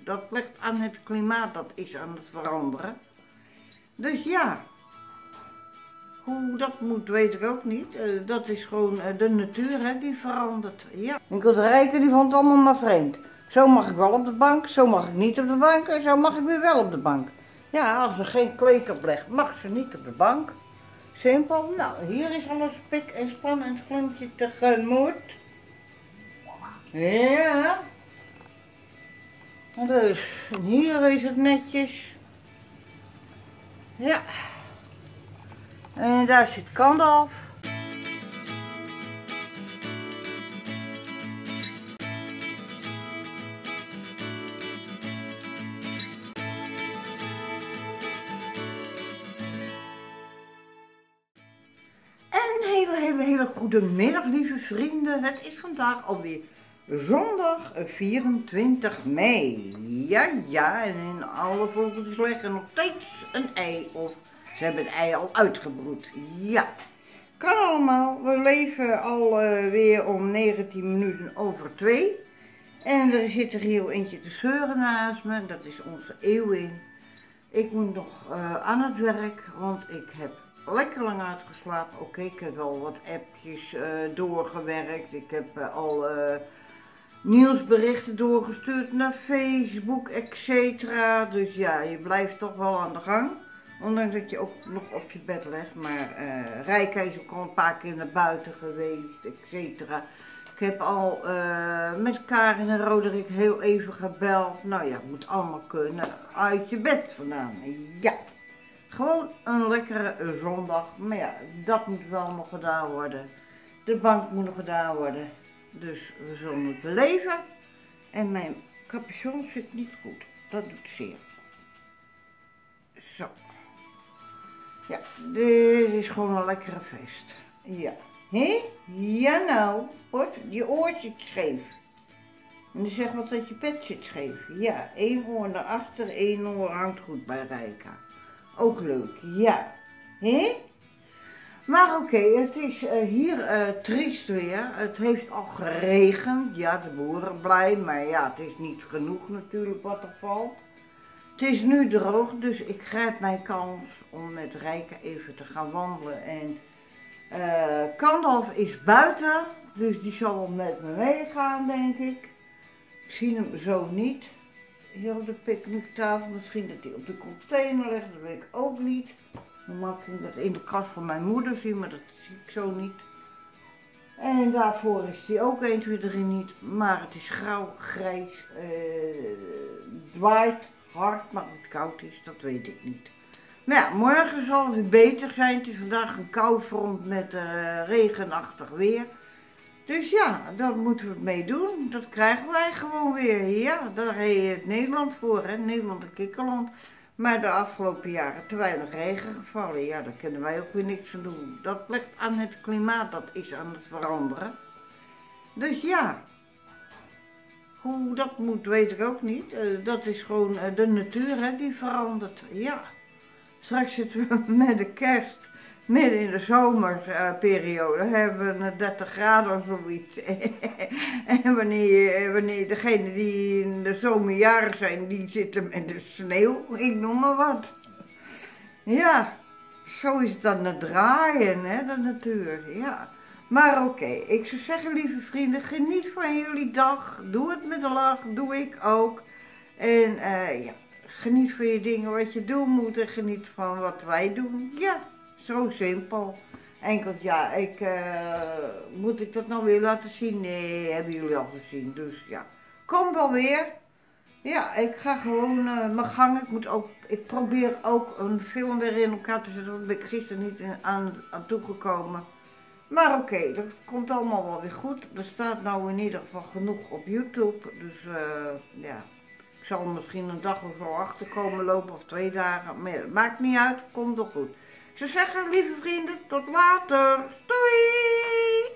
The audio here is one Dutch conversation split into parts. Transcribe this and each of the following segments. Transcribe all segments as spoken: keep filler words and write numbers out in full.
Dat ligt aan het klimaat, dat is aan het veranderen. Dus ja, hoe dat moet weet ik ook niet. Uh, dat is gewoon uh, de natuur hè, die verandert. Ja. Ik de rijken die vond het allemaal maar vreemd. Zo mag ik wel op de bank, zo mag ik niet op de bank en zo mag ik weer wel op de bank. Ja, als er geen kleed op legt, mag ze niet op de bank. Simpel. Nou, hier is alles pik en span en klimpje tegemoet. Ja. Dus, en hier is het netjes. Ja. En daar zit Gandalf. Een hele, hele, hele goede middag, lieve vrienden. Het is vandaag alweer zondag vierentwintig mei. Ja, ja, en in alle vogeltjes leggen nog steeds een ei. Of ze hebben het ei al uitgebroed. Ja, kan allemaal. We leven alweer uh, om negentien minuten over twee. En er zit er hier eentje te zeuren naast me. Dat is onze Eeuwin. Ik moet nog uh, aan het werk, want ik heb lekker lang uitgeslapen. Oké, okay, ik heb al wat appjes uh, doorgewerkt. Ik heb uh, al uh, nieuwsberichten doorgestuurd naar Facebook, et cetera. Dus ja, je blijft toch wel aan de gang. Ondanks dat je ook nog op je bed legt. Maar uh, Rijka is ook al een paar keer naar buiten geweest, et cetera. Ik heb al uh, met Karin en Roderick heel even gebeld. Nou ja, het moet allemaal kunnen. Uit je bed vandaan. Ja. Gewoon een lekkere zondag. Maar ja, dat moet wel nog gedaan worden. De bank moet nog gedaan worden. Dus we zullen het beleven. En mijn capuchon zit niet goed. Dat doet zeer. Zo. Ja, dit is gewoon een lekkere feest. Ja. Hé? Ja nou. Hoort, je oor zit scheef. En dan zeg wat dat je pet zit scheef. Ja, één oor naar achter, één oor hangt goed bij Rijka. Ook leuk, ja. Hé? Maar oké, okay, het is uh, hier uh, triest weer. Het heeft al geregend. Ja, de boeren blij, maar ja, het is niet genoeg natuurlijk wat er valt. Het is nu droog, dus ik grijp mijn kans om met Rijka even te gaan wandelen. En uh, Gandalf is buiten, dus die zal wel met me meegaan, denk ik. Ik zie hem zo niet. Hier op de picknicktafel, misschien dat hij op de container ligt, dat weet ik ook niet. Normaal kan ik dat in de kast van mijn moeder zien, maar dat zie ik zo niet. En daarvoor is hij ook één, twee, drie niet, maar het is grauw, grijs, uh, dwaait hard, maar het koud is, dat weet ik niet. Maar ja, morgen zal het weer beter zijn. Het is vandaag een koufront met uh, regenachtig weer. Dus ja, daar moeten we mee doen. Dat krijgen wij gewoon weer. Ja, daar heet het Nederland voor, hè? Nederland en Kikkerland. Maar de afgelopen jaren te weinig regen gevallen. Ja, daar kunnen wij ook weer niks aan doen. Dat ligt aan het klimaat, dat is aan het veranderen. Dus ja, hoe dat moet weet ik ook niet. Uh, dat is gewoon uh, de natuur hè, die verandert. Ja, straks zitten we met de kerst. Midden in de zomerperiode uh, hebben we dertig graden of zoiets. En wanneer, wanneer degenen die in de zomerjaren zijn, die zitten met de sneeuw, ik noem maar wat. Ja, zo is het dan het draaien, hè, de natuur, ja. Maar oké, okay, ik zou zeggen, lieve vrienden, geniet van jullie dag. Doe het met een lach, doe ik ook. En uh, ja, geniet van je dingen wat je doen moet en geniet van wat wij doen, ja. Zo simpel. Enkel ja, ik, uh, moet ik dat nou weer laten zien? Nee, hebben jullie al gezien. Dus ja, kom wel weer. Ja, ik ga gewoon uh, mijn gang. Ik moet ook, ik probeer ook een film weer in elkaar te zetten. Want ben ik gisteren niet aan, aan toegekomen. Maar oké, okay, dat komt allemaal wel weer goed. Er staat nou in ieder geval genoeg op YouTube. Dus uh, ja, ik zal misschien een dag of zo achterkomen lopen of twee dagen. Maar het maakt niet uit, komt wel goed. Ik zou zeggen, lieve vrienden, tot later. Doei!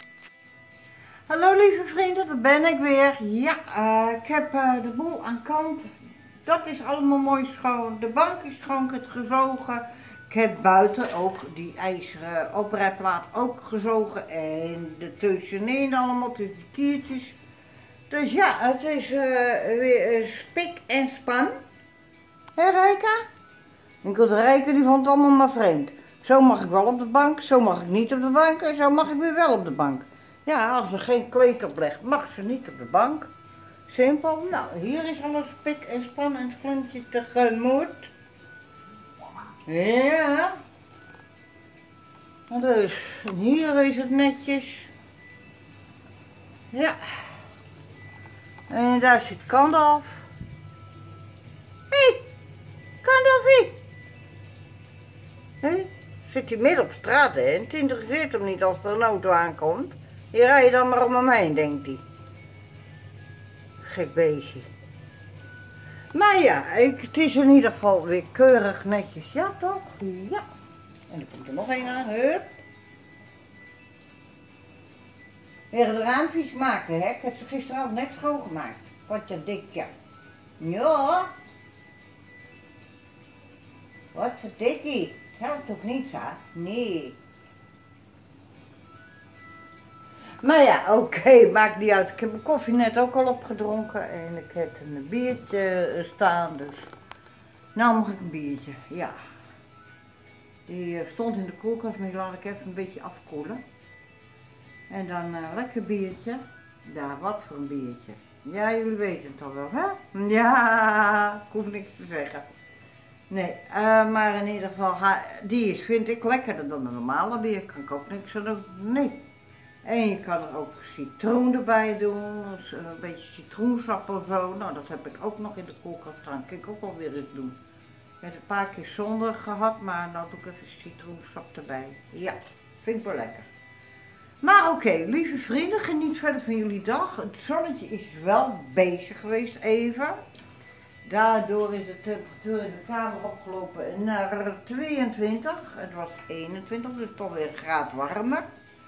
Hallo lieve vrienden, daar ben ik weer. Ja, uh, ik heb uh, de boel aan kant. Dat is allemaal mooi schoon. De bank is schoon, het gezogen. Ik heb buiten ook die ijzeren oprijplaat ook gezogen. En de tussenin allemaal, tussen de kiertjes. Dus ja, het is uh, weer uh, spik en span. Hé Rijka? Ik de Rijka die vond het allemaal maar vreemd. Zo mag ik wel op de bank, zo mag ik niet op de bank en zo mag ik weer wel op de bank. Ja, als er geen kleed op ligt, mag ze niet op de bank. Simpel. Nou, hier is alles spik en span en het klinkje tegemoet. Ja. Dus, en hier is het netjes. Ja. En daar zit Kandalf. Hé, hey, Kandalfie. Hé, hey, zit hij midden op straat, hè? Het interesseert hem niet als er een auto aankomt. Hier rij je dan maar om hem heen, denkt hij. Gek beestje. Maar ja, ik, het is in ieder geval weer keurig netjes. Ja, toch? Ja. En er komt er nog één aan. Hup. Weer de raampjes maken, hè? Ik heb ze gisteravond net schoongemaakt. Wat je dikje. Ja. Wat voor dikkie. Helpt toch niet, hè? Nee. Maar ja, oké, okay, maakt niet uit. Ik heb mijn koffie net ook al opgedronken en ik heb een biertje staan, dus nou mag ik een biertje, ja. Die stond in de koelkast, maar die laat ik even een beetje afkoelen. En dan een uh, lekker biertje. Ja, wat voor een biertje. Ja, jullie weten het al wel, hè? Ja, ik hoef niks te zeggen. Nee, uh, maar in ieder geval, die is, vind ik lekkerder dan de normale bier. Kan ik ook niks aan doen. Nee. En je kan er ook citroen erbij doen, dus een beetje citroensap of zo. Nou, dat heb ik ook nog in de koelkast staan. Kan ik ook wel weer eens doen. Ik heb het een paar keer zonder gehad, maar nou doe ik even citroensap erbij. Ja, vind ik wel lekker. Maar oké, okay, lieve vrienden, geniet verder van jullie dag. Het zonnetje is wel bezig geweest even. Daardoor is de temperatuur in de kamer opgelopen naar tweeëntwintig. Het was eenentwintig, dus toch weer een graad warmer.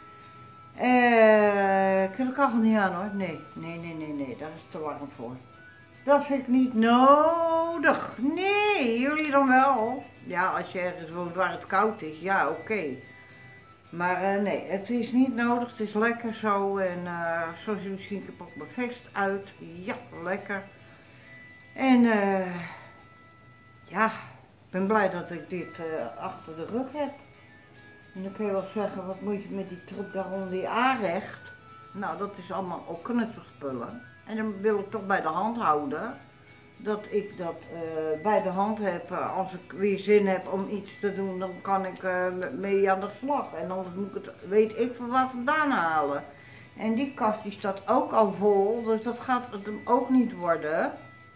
Uh, ik heb de kachel niet aan hoor. Nee, nee, nee, nee, nee, daar is te warm voor. Dat vind ik niet nodig. Nee, jullie dan wel. Ja, als je ergens woont waar het koud is, ja, oké. Okay. Maar uh, nee, het is niet nodig. Het is lekker zo. En uh, zoals jullie zien, ik heb ook mijn vest uit. Ja, lekker. En uh, ja, ik ben blij dat ik dit uh, achter de rug heb. En dan kun je wel zeggen, wat moet je met die troep daar onder die aanrecht? Nou, dat is allemaal ook knutselspullen. En dan wil ik toch bij de hand houden. Dat ik dat uh, bij de hand heb. Uh, als ik weer zin heb om iets te doen, dan kan ik uh, mee aan de slag. En anders moet ik het, weet ik van waar vandaan halen. En die kast die staat ook al vol, dus dat gaat het hem ook niet worden.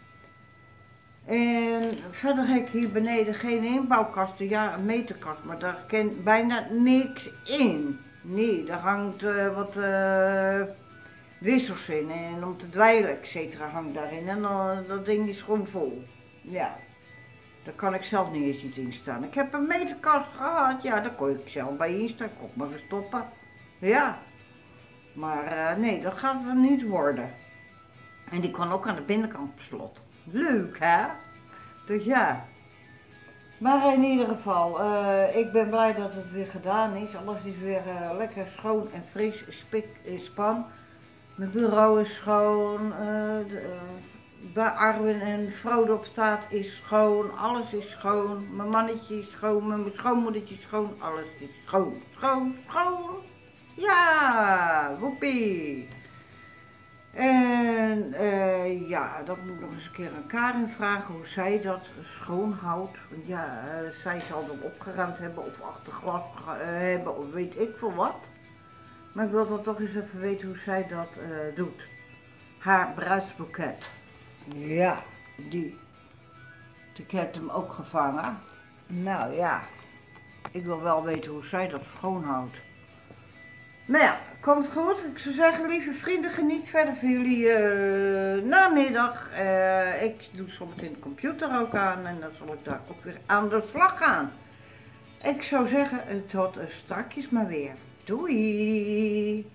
En verder heb ik hier beneden geen inbouwkasten, ja een meterkast, maar daar kent bijna niks in. Nee, daar hangt uh, wat uh, wissels in en om te dweilen et cetera hangt daarin en uh, dat ding is gewoon vol. Ja, daar kan ik zelf niet eens iets in staan. Ik heb een meterkast gehad, ja daar kon ik zelf bij instaan, kon ik me verstoppen. Ja, maar uh, nee, dat gaat er niet worden. En die kan ook aan de binnenkant op slot. Leuk hè? Dus ja. Maar in ieder geval, uh, ik ben blij dat het weer gedaan is. Alles is weer uh, lekker schoon en fris, spik en span. Mijn bureau is schoon. Uh, de, uh, bij Arwin en Frode op staat is schoon. Alles is schoon. Mijn mannetje is schoon. Mijn schoonmoedertje is schoon. Alles is schoon. Schoon, schoon. Ja, woepie. En uh, ja, dat moet ik nog eens een keer aan Karin vragen hoe zij dat schoonhoudt. Want ja, uh, zij zal dat opgeruimd hebben of achter glas uh, hebben of weet ik veel wat. Maar ik wil dan toch eens even weten hoe zij dat uh, doet. Haar bruidsboeket. Ja, die. Ik heb hem ook gevangen. Nou ja, ik wil wel weten hoe zij dat schoonhoudt. Nou ja, komt goed. Ik zou zeggen, lieve vrienden, geniet verder van jullie uh, namiddag. Uh, ik doe zometeen de computer ook aan en dan zal ik daar ook weer aan de slag gaan. Ik zou zeggen, tot uh, strakjes maar weer. Doei!